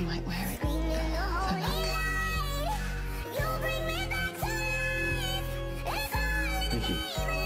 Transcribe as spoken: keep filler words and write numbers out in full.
might wear it uh, for luck. Thank you.